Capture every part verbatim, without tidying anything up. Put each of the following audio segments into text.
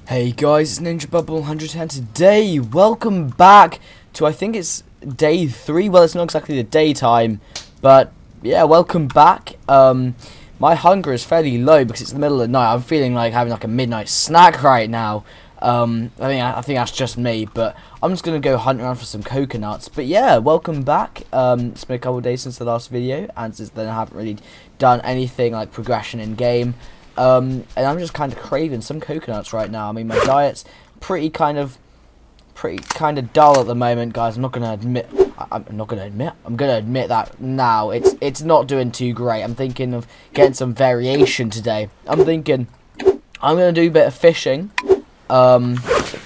Hey guys, it's Ninja Bubble one hundred ten today. Welcome back to, I think it's day three. Well, it's not exactly the daytime, but yeah, welcome back. Um, my hunger is fairly low because it's the middle of the night. I'm feeling like having like a midnight snack right now. Um, I mean, I, I think that's just me, but I'm just gonna go hunt around for some coconuts. But yeah, welcome back. Um, it's been a couple of days since the last video, and since then I haven't really done anything like progression in game. Um, and I'm just kind of craving some coconuts right now. I mean, my diet's pretty kind of, pretty kind of dull at the moment, guys. I'm not gonna admit, I, I'm not gonna admit, I'm gonna admit that now. It's it's not doing too great. I'm thinking of getting some variation today. I'm thinking I'm gonna do a bit of fishing. Um,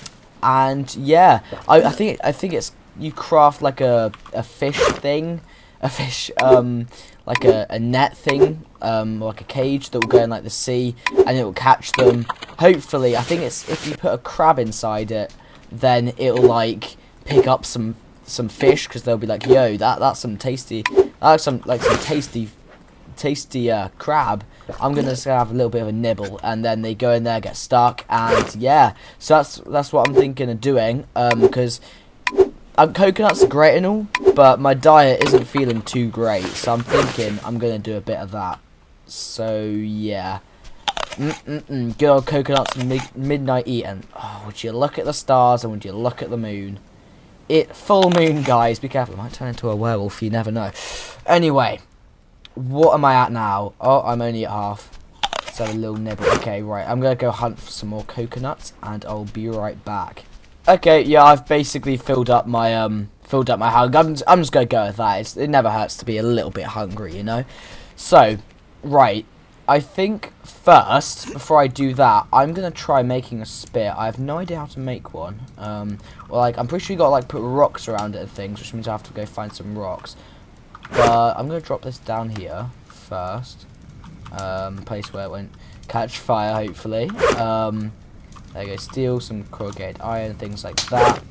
and yeah, I, I think I think it's you craft like a a fish thing, a fish um like a, a net thing, um like a cage that will go in like the sea, and it will catch them. Hopefully, I think it's if you put a crab inside it, then it'll like pick up some some fish, because they'll be like, yo, that that's some tasty, that's some like some tasty tasty uh, crab. I'm gonna just have a little bit of a nibble, and then they go in there, get stuck, and yeah. So that's that's what I'm thinking of doing. Um, because um, coconuts are great and all, but my diet isn't feeling too great. So I'm thinking I'm gonna do a bit of that. So yeah, mm -mm -mm. Good old coconuts and mid midnight eating. Oh, would you look at the stars, and would you look at the moon? It full moon, guys. Be careful, I might turn into a werewolf. You never know. Anyway. What am I at now? Oh, I'm only at half. Let's have a little nibble. Okay, right. I'm going to go hunt for some more coconuts, and I'll be right back. Okay, yeah, I've basically filled up my um filled up my hunger. I'm, I'm just going to go with that. It's, it never hurts to be a little bit hungry, you know? So, right. I think first, before I do that, I'm going to try making a spear. I have no idea how to make one. Um, well, like, I'm pretty sure you got to, like, put rocks around it and things, which means I have to go find some rocks. But I'm going to drop this down here first. Um, place where it won't catch fire, hopefully. Um, there you go. Steel, some corrugated iron, things like that.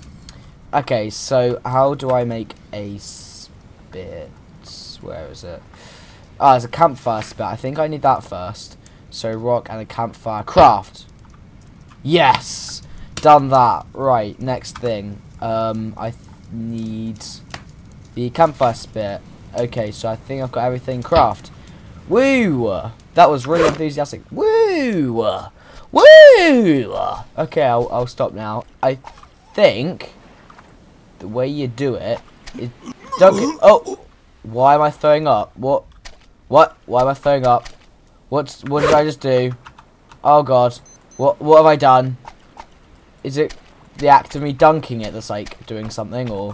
Okay, so how do I make a spit? Where is it? Ah, there's a campfire spit. I think I need that first. So rock and a campfire. Craft! Yes! Done that. Right, next thing. Um, I th need... the campfire spit. Okay, so I think I've got everything. Craft. Woo! That was really enthusiastic. Woo! Woo! Okay, I'll, I'll stop now. I think the way you do it is don't get, oh, why am I throwing up? What? What? Why am I throwing up? What's what did I just do? Oh God! What what have I done? Is it the act of me dunking it that's like doing something, or?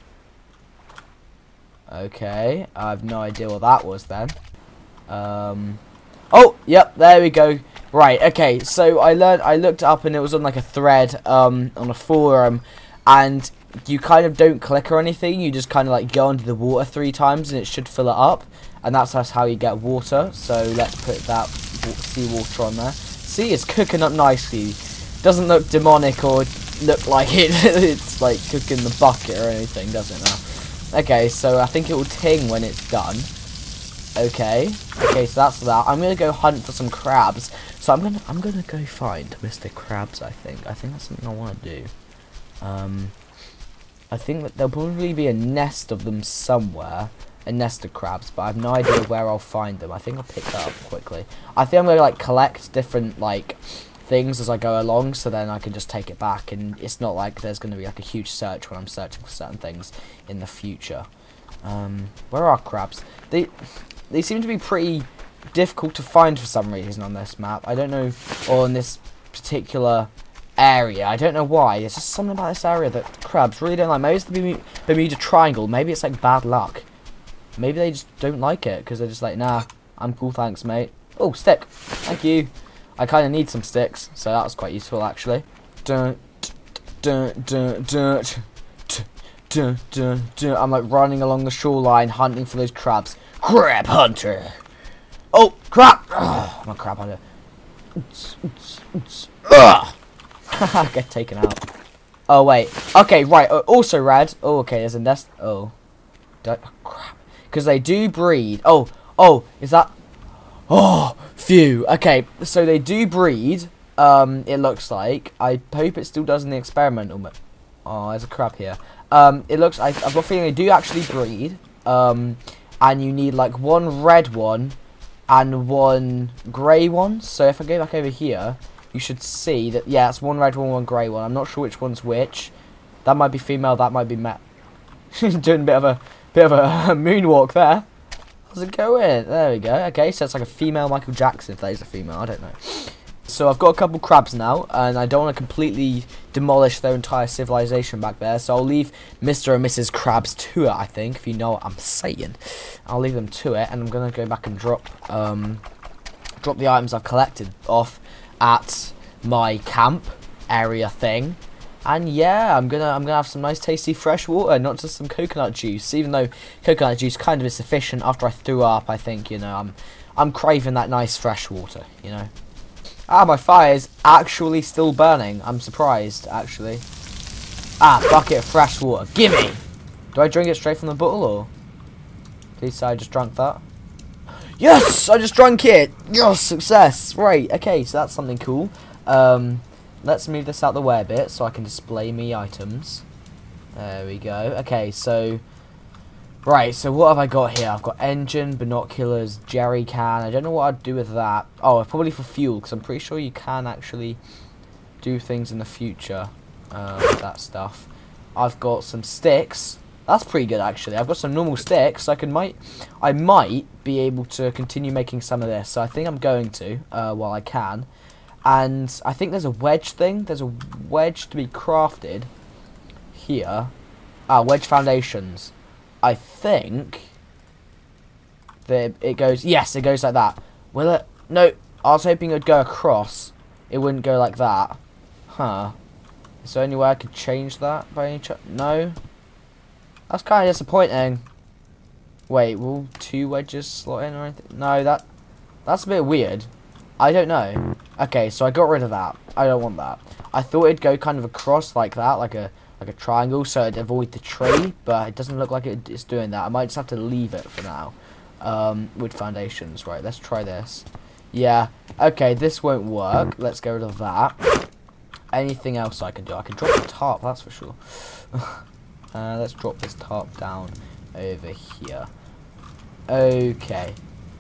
Okay, I have no idea what that was then. Um, oh, yep, there we go. Right, okay, so I learned, I looked up and it was on like a thread, um, on a forum, and you kind of don't click or anything, you just kind of like go under the water three times and it should fill it up, and that's, that's how you get water. So let's put that seawater on there. See, it's cooking up nicely. Doesn't look demonic or look like it, it's like cooking the bucket or anything, does it now? Okay, so I think it will ting when it's done. Okay, okay, so that's that. I'm gonna go hunt for some crabs. So I'm gonna, I'm gonna go find Mister Krabs. I think, I think that's something I want to do. Um, I think that there'll probably be a nest of them somewhere, a nest of crabs, but I have no idea where I'll find them. I think I'll pick that up quickly. I think I'm gonna like collect different like things as I go along, so then I can just take it back, and it's not like there's going to be like a huge search when I'm searching for certain things in the future. Um, where are crabs? They they seem to be pretty difficult to find for some reason on this map. I don't know, or in this particular area. I don't know why. There's just something about this area that crabs really don't like. Maybe it's the Bermuda Triangle. Maybe it's like bad luck. Maybe they just don't like it because they're just like, nah, I'm cool, thanks, mate. Oh, stick. Thank you. I kind of need some sticks, so that was quite useful actually. Dun, dun, dun, dun, dun, dun, dun. I'm like running along the shoreline hunting for those crabs. Crab hunter! Oh, crab! Oh, I'm a crab hunter. Ugh! Get taken out. Oh, wait. Okay, right. Uh, also, Rad. Oh, okay, there's a nest. Oh. oh crap. Because they do breed. Oh, oh, is that... Oh, phew. Okay, so they do breed. Um, it looks like. I hope it still does in the experimental mode. Oh, there's a crab here. Um, it looks. I, I've got a feeling they do actually breed. Um, and you need like one red one and one grey one. So if I go back over here, you should see that. Yeah, it's one red one, one grey one. I'm not sure which one's which. That might be female. That might be male. Doing a bit of a bit of a moonwalk there. How's it going? There we go. Okay, so it's like a female Michael Jackson. If that is a female, I don't know. So I've got a couple crabs now, and I don't want to completely demolish their entire civilization back there. So I'll leave Mister and Missus Krabs to it, I think, if you know what I'm saying. I'll leave them to it, and I'm gonna go back and drop um, drop the items I've collected off at my camp area thing. And yeah, I'm gonna I'm gonna have some nice tasty fresh water, not just some coconut juice. Even though coconut juice kind of is sufficient after I threw up, I think, you know, I'm I'm craving that nice fresh water, you know. Ah, my fire is actually still burning. I'm surprised, actually. Ah, bucket of fresh water. Gimme! Do I drink it straight from the bottle, or? Please say I just drank that. Yes! I just drank it! Yes! Success! Right, okay, so that's something cool. Um, let's move this out the way a bit so I can display me items. There we go. Okay, so... Right, so what have I got here? I've got engine, binoculars, jerry can. I don't know what I'd do with that. Oh, probably for fuel, because I'm pretty sure you can actually do things in the future uh, with that stuff. I've got some sticks. That's pretty good, actually. I've got some normal sticks. So I can might, I might be able to continue making some of this. So I think I'm going to uh, while I can. And I think there's a wedge thing. There's a wedge to be crafted here. Ah, wedge foundations. I think that it goes, yes, it goes like that. Will it? No, I was hoping it would go across. It wouldn't go like that. Huh. Is there any way I could change that by any chance? No. That's kind of disappointing. Wait, will two wedges slot in or anything? No, that that's a bit weird. I don't know. Okay, so I got rid of that. I don't want that. I thought it'd go kind of across like that, like a like a triangle, so it'd avoid the tree, but it doesn't look like it, it's doing that. I might just have to leave it for now. Um, with foundations, right? Let's try this. Yeah. Okay, this won't work. Let's get rid of that. Anything else I can do? I can drop the tarp, that's for sure. uh, let's drop this tarp down over here. Okay.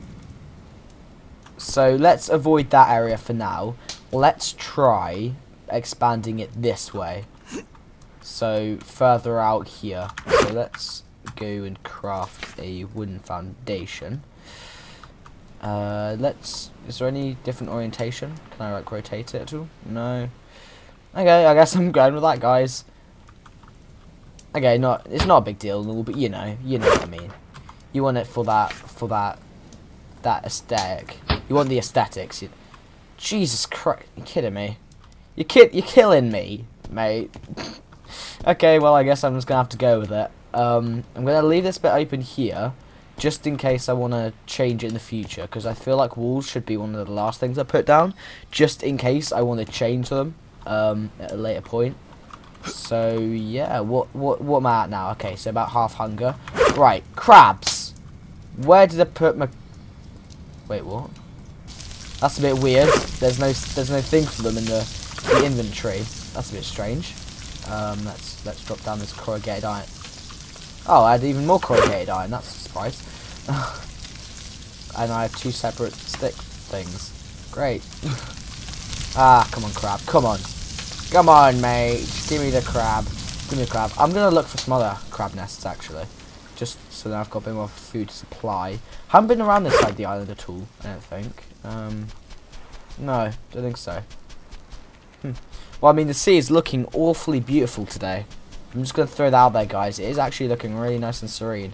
So let's avoid that area for now. Let's try expanding it this way. So further out here. So let's go and craft a wooden foundation. Uh, let's. Is there any different orientation? Can I like rotate it at all? No. Okay, I guess I'm going with that, guys. Okay, not. It's not a big deal, but you know, you know what I mean. You want it for that, for that, that aesthetic. You want the aesthetics. You, Jesus Christ, you kidding me? You kid, you're killing me, mate. Okay, well, I guess I'm just gonna have to go with it. Um, I'm gonna leave this bit open here, just in case I want to change it in the future, because I feel like walls should be one of the last things I put down, just in case I want to change them um, at a later point. So yeah, what what what am I at now? Okay, so about half hunger. Right, crabs. Where did I put my? Wait, what? That's a bit weird. There's no there's no thing for them in the, the inventory. That's a bit strange. Um, let's let's drop down this corrugated iron. Oh, I had even more corrugated iron. That's a surprise. And I have two separate stick things. Great. Ah, come on, crab. Come on. Come on, mate. Just give me the crab. Give me the crab. I'm gonna look for some other crab nests actually, just so that I've got a bit more food supply. Haven't been around this side of the island at all. I don't think. Um, no, don't think so. Hmm. Well, I mean, the sea is looking awfully beautiful today. I'm just going to throw that out there, guys. It is actually looking really nice and serene.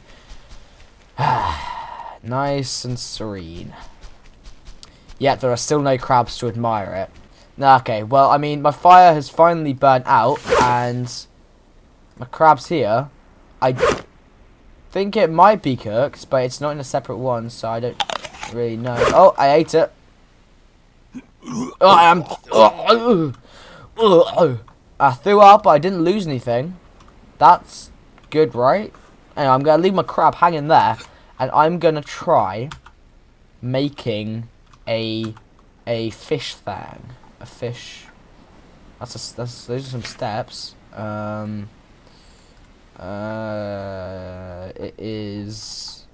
Nice and serene. Yet there are still no crabs to admire it. No, okay, well, I mean, my fire has finally burnt out, and my crabs here, I think it might be cooked, but it's not in a separate one, so I don't really know. Oh, I ate it. Oh, I am... Oh, oh. I threw up, but I didn't lose anything. That's good, right? Anyway, I'm going to leave my crab hanging there, and I'm going to try making a a fish thing. a fish. That's a, that's those are some steps. Um. Uh. It is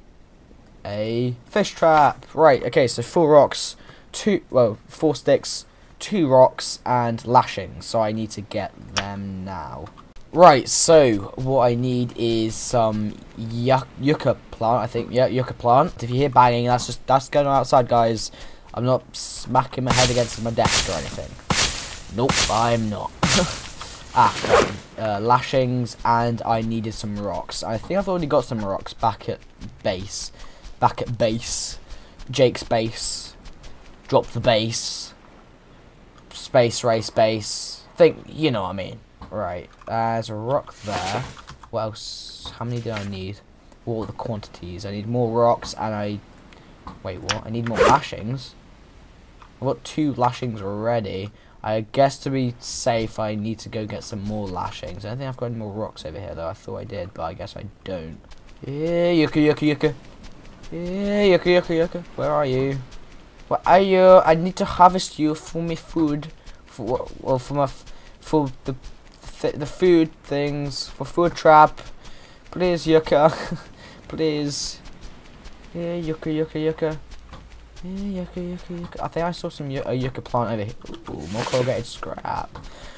a fish trap. Right. Okay. So four rocks, two. Well, four sticks, two rocks, and lashings. So I need to get them now. Right, so what I need is some yuc yucca plant, I think. Yeah, yucca plant. If you hear banging, that's just that's going on outside, guys. I'm not smacking my head against my desk or anything. Nope, I'm not. ah, right. Uh, lashings, and I needed some rocks. I think I've already got some rocks back at base. Back at base. Jake's base. Drop the base. Space race base. Think, you know what I mean. Right, uh, there's a rock there. What else? How many do I need? What are the quantities? I need more rocks, and I... Wait, what? I need more lashings? I've got two lashings already. I guess to be safe, I need to go get some more lashings. I don't think I've got any more rocks over here, though. I thought I did, but I guess I don't. Yeah, yucca, yucca, yucca. Yeah, yucca, yucca, yucca. Where are you? Where are you? I need to harvest you for my food. For, well, for my... For the... Th the food things for food trap, please yucca, please. Yeah, yucca, yucca, yucca. Yeah, yucca, yucca, yucca. I think I saw some a yucca plant over here. Ooh, more corrugated scrap.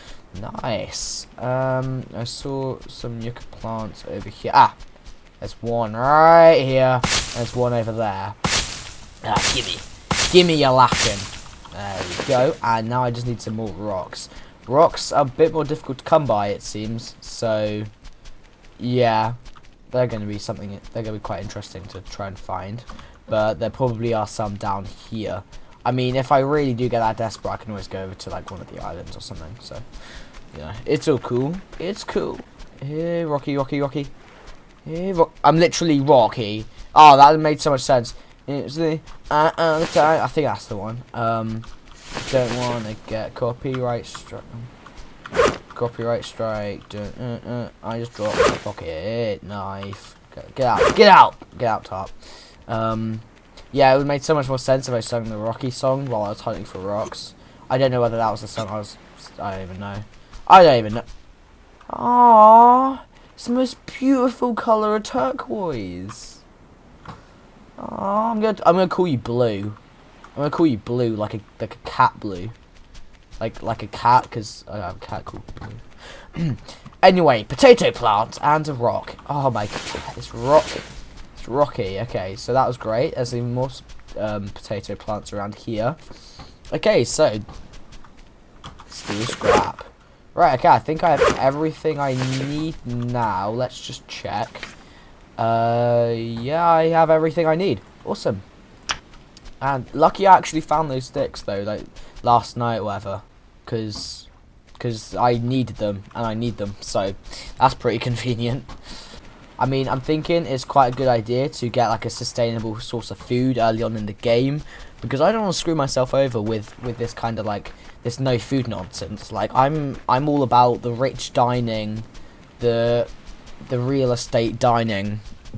Nice. Um, I saw some yucca plants over here. Ah, there's one right here. There's one over there. Ah, gimme, gimme your lashing. There we go. And now I just need some more rocks. Rocks are a bit more difficult to come by, it seems. So, yeah, they're going to be something. They're going to be quite interesting to try and find. But there probably are some down here. I mean, if I really do get that desperate, I can always go over to like one of the islands or something. So, yeah, it's all cool. It's cool. Here, Rocky, Rocky, Rocky. Here, ro I'm literally Rocky. Oh, that made so much sense. It's the uh, uh, the time. I think that's the one. Um. Don't want to get copyright strike. Copyright strike. Don't, uh, uh, I just dropped my pocket knife. Get, get out! Get out! Get out, top. Um, yeah, it would make so much more sense if I sung the Rocky song while I was hunting for rocks. I don't know whether that was the song I was. I don't even know. I don't even know. Aww, it's the most beautiful color of turquoise. Aww, I'm gonna. I'm gonna call you blue. I'm gonna call you blue, like a like a cat blue, like like a cat, because I have a cat called Blue. Anyway, potato plant and a rock. Oh my god, it's rock, it's rocky. Okay, so that was great. There's even more um, potato plants around here. Okay, so steel scrap. Right. Okay, I think I have everything I need now. Let's just check. Uh, yeah, I have everything I need. Awesome. And lucky I actually found those sticks though, like last night or whatever, because because I needed them and I need them, so that's pretty convenient. I mean, I'm thinking it's quite a good idea to get like a sustainable source of food early on in the game, because I don't want to screw myself over with with this kind of like this no food nonsense. Like I'm I'm all about the rich dining, the the real estate dining,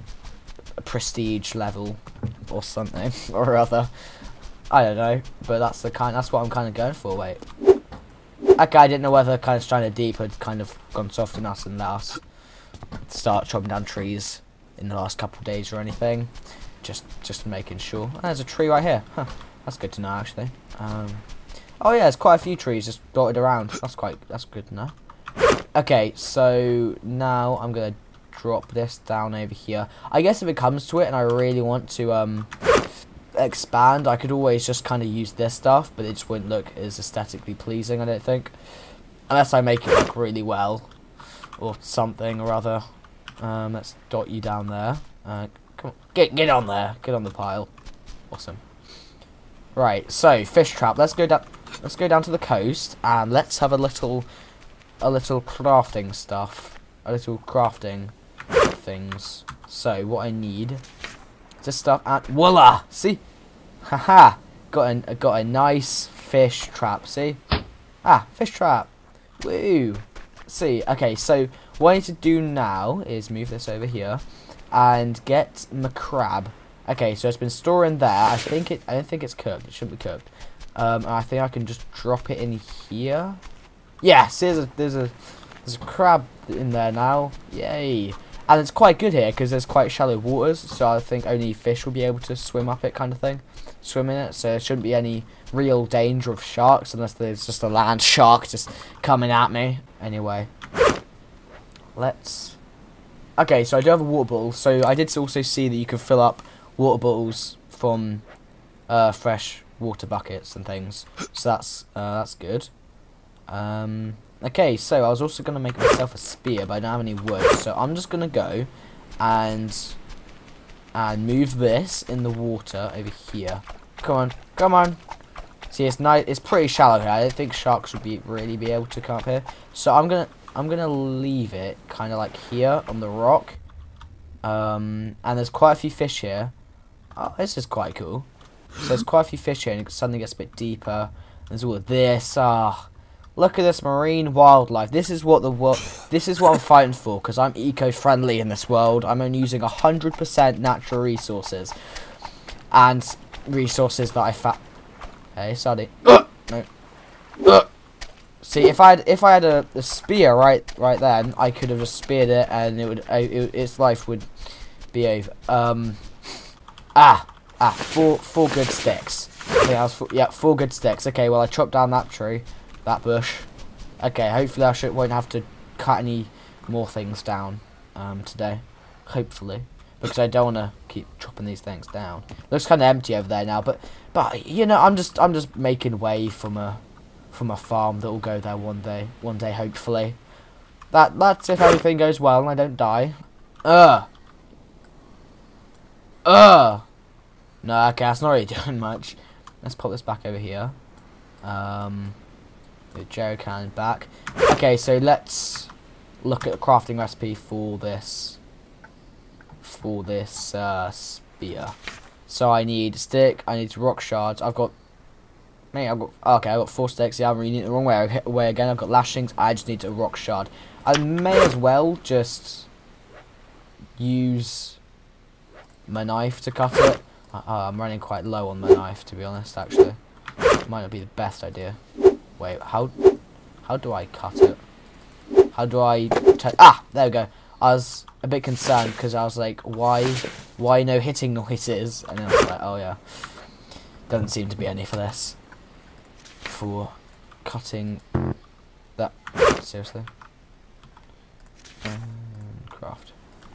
prestige level or something or other. I don't know, but that's the kind that's what I'm kind of going for. Wait, okay, I didn't know whether kind of Stranded Deep had kind of gone soft on us and let us start chopping down trees in the last couple of days or anything. Just just making sure. Oh, there's a tree right here. Huh, that's good to know actually. Um, oh yeah, there's quite a few trees just dotted around. That's quite that's good to know. Okay, so now I'm gonna drop this down over here. I guess if it comes to it and I really want to um expand, I could always just kind of use this stuff, but it just wouldn't look as aesthetically pleasing, I don't think, unless I make it look really well or something or other. Um, let's dot you down there. Uh, come on, get get on there, get on the pile. Awesome. Right, so fish trap. Let's go down. Let's go down to the coast and let's have a little, a little crafting stuff, a little crafting things. So what I need is this stuff and voila! See, haha, got a got a nice fish trap. See, ah, fish trap. Woo! See, okay. So what I need to do now is move this over here and get my crab. Okay, so it's been storing there. I think it. I don't think it's cooked. It shouldn't be cooked. Um, and I think I can just drop it in here. Yes, there's a there's a there's a crab in there now. Yay! And it's quite good here because there's quite shallow waters, so I think only fish will be able to swim up it, kind of thing, swim in it. So there shouldn't be any real danger of sharks unless there's just a land shark just coming at me. Anyway, let's. Okay, so I do have a water bottle. So I did also see that you can fill up water bottles from uh, fresh water buckets and things. So that's uh, that's good. Um, okay, so I was also going to make myself a spear, but I don't have any wood. So I'm just going to go and and move this in the water over here. Come on, come on. See, it's nice. It's pretty shallow here. I don't think sharks would be really be able to come up here. So I'm gonna I'm gonna leave it kind of like here on the rock. Um, and there's quite a few fish here. Oh, this is quite cool. So there's quite a few fish here, and it suddenly gets a bit deeper. There's all of this. Ah, look at this marine wildlife. This is what the world. This is what I'm fighting for, because I'm eco-friendly in this world. I'm only using a hundred percent natural resources, and resources that I fa. Hey, sorry. Uh, no. Uh. See, if I had if I had a, a spear right right then, I could have just speared it, and it would uh, it, its life would be over. Um. Ah. Ah. Four four good sticks. Okay, I was four, yeah, four good sticks. Okay, well I chopped down that tree, that bush. Okay, hopefully I should, won't have to cut any more things down um today. Hopefully. Because I don't want to keep chopping these things down. Looks kind of empty over there now, but but you know, I'm just I'm just making way from a from a farm that will go there one day, one day hopefully. That that's if everything goes well and I don't die. Uh. Uh. No, okay, that's not really doing much. Let's pop this back over here. Um, the jerry can back. Okay, so let's look at the crafting recipe for this. For this uh, spear. So I need a stick, I need rock shards. I've got, mate, I've got, okay, I've got four sticks. Yeah, I'm reading it the wrong way, way again. I've got lashings. I just need a rock shard. I may as well just use my knife to cut it. Uh, I'm running quite low on my knife, to be honest. Actually, might not be the best idea. Wait, how, how do I cut it? How do I? T ah, there we go. I was a bit concerned because I was like, why, why no hitting noises? And then I was like, oh yeah, doesn't seem to be any for this. For cutting that, seriously. Um, craft.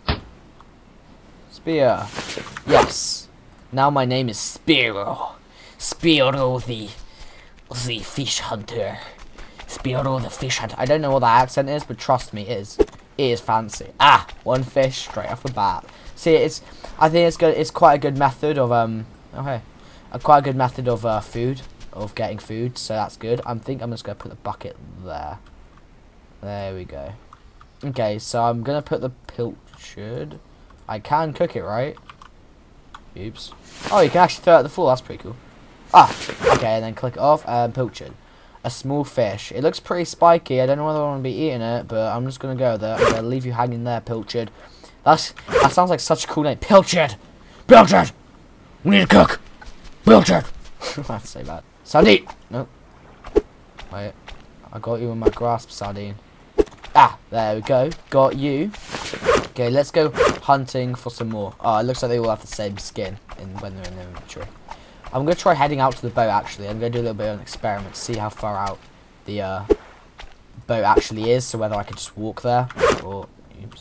Spear. Yes. Now my name is Spearow. Spearow the, the fish hunter. Spearow the fish hunter. I don't know what that accent is, but trust me, it is. It is fancy. Ah, one fish straight off the bat. See, it's. I think it's good. It's quite a good method of um. Okay, a quite a good method of uh, food, of getting food. So that's good. I think I'm just gonna put the bucket there. There we go. Okay, so I'm gonna put the pilchard. I can cook it, right? Oops. Oh, you can actually throw it at the floor. That's pretty cool. Ah, okay, and then click it off. Um, pilchard. A small fish. It looks pretty spiky. I don't know whether I want to be eating it, but I'm just gonna go there. I'm gonna leave you hanging there, pilchard. That's that sounds like such a cool name. Pilchard! Pilchard! We need to cook! Pilchard! That's so bad. Sardine! No. Wait. I got you in my grasp, sardine. Ah, there we go. Got you. Okay, let's go hunting for some more. Oh, it looks like they all have the same skin in when they're in the inventory. I'm going to try heading out to the boat, actually. I'm going to do a little bit of an experiment to see how far out the uh, boat actually is, so whether I could just walk there, or, oops,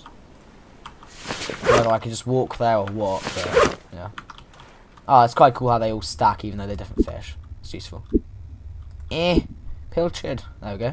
whether I could just walk there or what, but, yeah. Oh, it's quite cool how they all stack, even though they're different fish. It's useful. Eh, pilchard. There we go.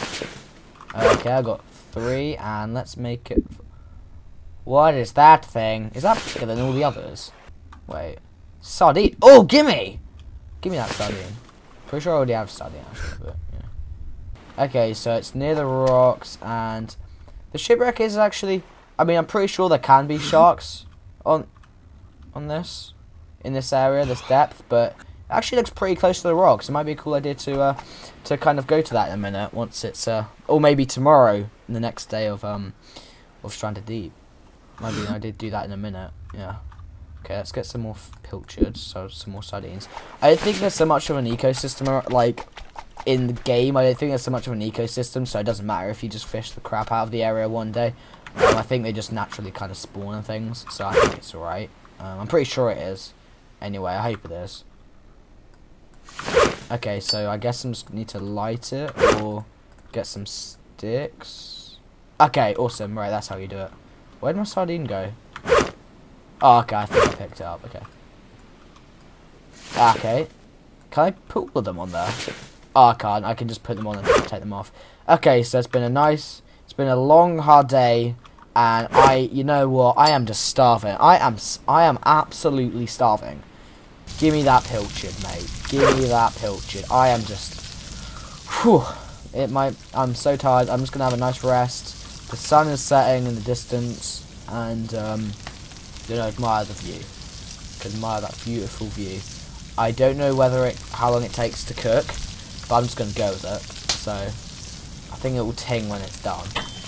Okay, I got three, and let's make it... What is that thing? Is that bigger than all the others? Wait. Sardine. Oh, gimme! Give me that sardine. Pretty sure I already have sardine, actually, but, yeah. Okay, so it's near the rocks, and the shipwreck is actually... I mean, I'm pretty sure there can be sharks on on this, in this area, this depth, but it actually looks pretty close to the rocks. It might be a cool idea to uh, to kind of go to that in a minute, once it's... Uh, or maybe tomorrow, the next day of, um, of Stranded Deep. Maybe I did do that in a minute, yeah. Okay, let's get some more pilchards, so some more sardines. I don't think there's so much of an ecosystem, like, in the game. I don't think there's so much of an ecosystem, so it doesn't matter if you just fish the crap out of the area one day. Um, I think they just naturally kind of spawn and things, so I think it's alright. Um, I'm pretty sure it is. Anyway, I hope it is. Okay, so I guess I just need to light it, or get some sticks. Okay, awesome. Right, that's how you do it. Where did my sardine go? Oh, okay, I think I picked it up. Okay. Okay. Can I put all of them on there? Oh, I can't. I can just put them on and take them off. Okay, so it's been a nice... It's been a long, hard day. And I... You know what? I am just starving. I am... I am absolutely starving. Give me that pilchard, mate. Give me that pilchard. I am just... Whew. It might... I'm so tired. I'm just going to have a nice rest. The sun is setting in the distance. And, um... you know, admire the view. Admire that beautiful view. I don't know whether it, how long it takes to cook, but I'm just going to go with it. So, I think it will ting when it's done.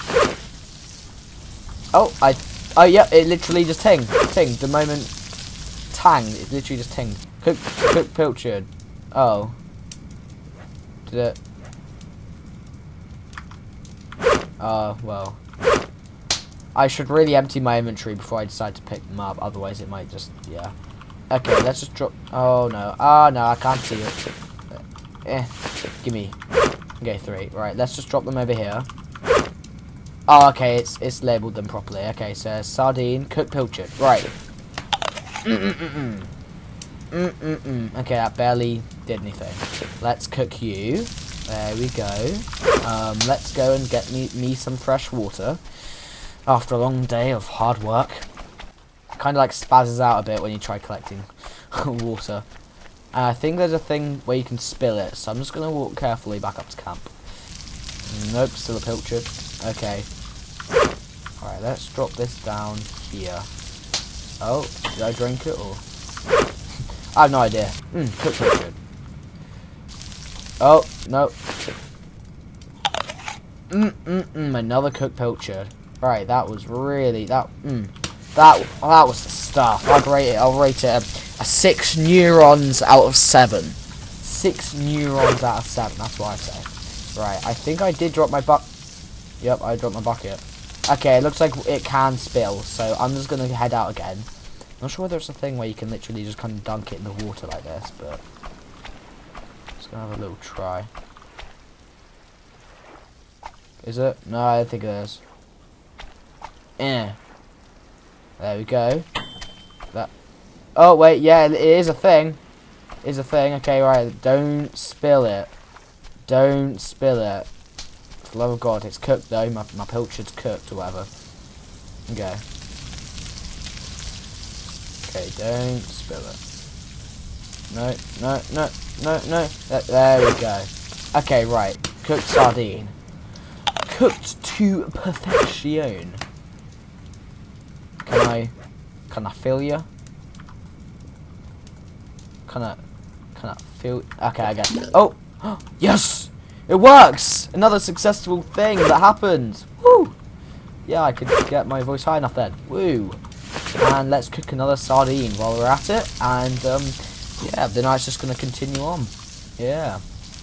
Oh, I, oh yeah, it literally just tinged. Tinged. The moment tang, it literally just tinged. Cook, cook pilchard. Oh. Did it? Oh, well. I should really empty my inventory before I decide to pick them up, otherwise it might just, yeah. Okay, let's just drop, oh no, oh no, I can't see it. Eh, gimme. Okay, three, right, let's just drop them over here. Oh, okay, it's it's labelled them properly. Okay, so sardine, cooked pilchard, right. Mm-mm-mm-mm. Mm-mm-mm. Okay, that barely did anything. Let's cook you. There we go. Um, let's go and get me, me some fresh water. After a long day of hard work. Kind of like spazzes out a bit when you try collecting water. And I think there's a thing where you can spill it, so I'm just going to walk carefully back up to camp. Nope, still a pilchard. Okay. Alright, let's drop this down here. Oh, did I drink it or? I have no idea. Mmm, cooked pilchard. Oh, no. Mmm, mmm, mmm, another cooked pilchard. Right, that was really that. Mm, that oh, that was the stuff. I'd rate it. I'll rate it a, a six neurons out of seven. Six neurons out of seven. That's what I say. Right, I think I did drop my buck. Yep, I dropped my bucket. Okay, it looks like it can spill, so I'm just gonna head out again. Not sure whether it's a thing where you can literally just kind of dunk it in the water like this, but just gonna have a little try. Is it? No, I don't think it is. Eh. There we go. That. Oh wait, yeah, it is a thing. It is a thing. Okay, right. Don't spill it. Don't spill it. For the love of God, it's cooked though. My my pilchard's cooked or whatever. Okay. Okay, don't spill it. No, no, no, no, no. There, there we go. Okay, right. Cooked sardine. Cooked to perfection. Can I, can I feel you? Can I, can I feel? Okay, I get it. Oh, yes, it works. Another successful thing that happened. Woo! Yeah, I could get my voice high enough then. Woo! And let's cook another sardine while we're at it. And um, yeah, the night's just gonna continue on. Yeah.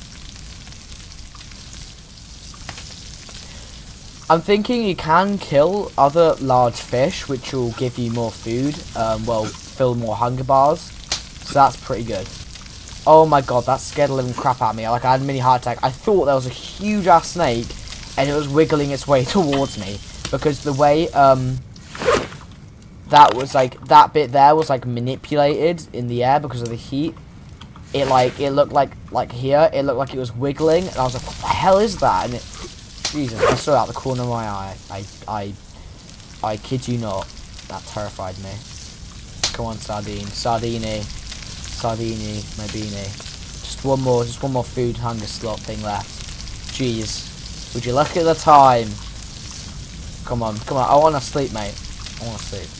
I'm thinking you can kill other large fish, which will give you more food, um, well, fill more hunger bars, so that's pretty good. Oh my god, that scared the living crap out of me, like I had a mini heart attack. I thought there was a huge ass snake, and it was wiggling its way towards me, because the way, um, that was like, that bit there was like manipulated in the air because of the heat. It like, it looked like, like here, it looked like it was wiggling, and I was like, what the hell is that? And it... Jesus, I saw it out the corner of my eye. I, I, I kid you not. That terrified me. Come on, sardine, sardini, sardini, my beanie. Just one more, just one more food hunger slot thing left. Jeez, would you look at the time? Come on, come on. I want to sleep, mate. I want to sleep.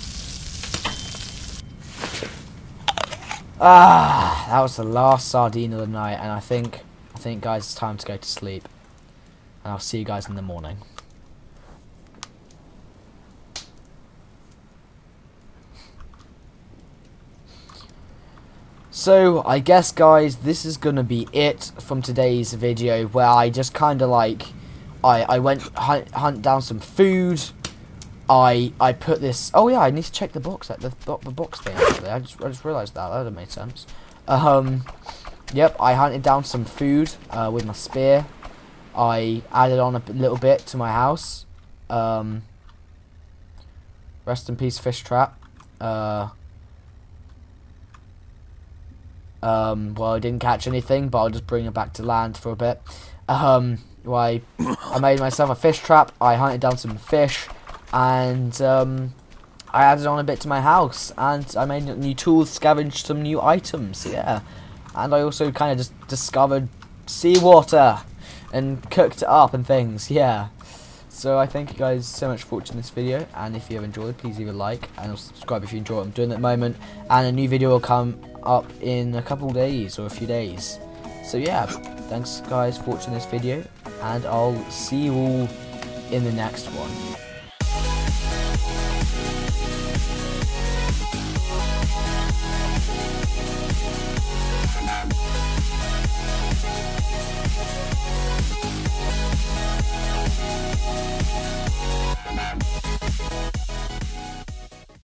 Ah, that was the last sardine of the night, and I think, I think, guys, it's time to go to sleep. And I'll see you guys in the morning. So I guess, guys, this is gonna be it from today's video, where I just kind of like I I went hunt, hunt down some food. I I put this. Oh yeah, I need to check the box. The the box thing. Actually, I just I just realised that. That would have made sense. Um, yep. I hunted down some food uh, with my spear. I added on a little bit to my house. Um, rest in peace, fish trap. Uh, um, well, I didn't catch anything, but I'll just bring it back to land for a bit. Um, well, I, I made myself a fish trap. I hunted down some fish. And um, I added on a bit to my house, and I made new tools, scavenged some new items, yeah. And I also kind of just discovered seawater and cooked it up and things, yeah. So I thank you guys so much for watching this video, and if you have enjoyed, please leave a like and also subscribe if you enjoy what I'm doing at the moment. And a new video will come up in a couple of days or a few days. So yeah, thanks guys for watching this video, and I'll see you all in the next one.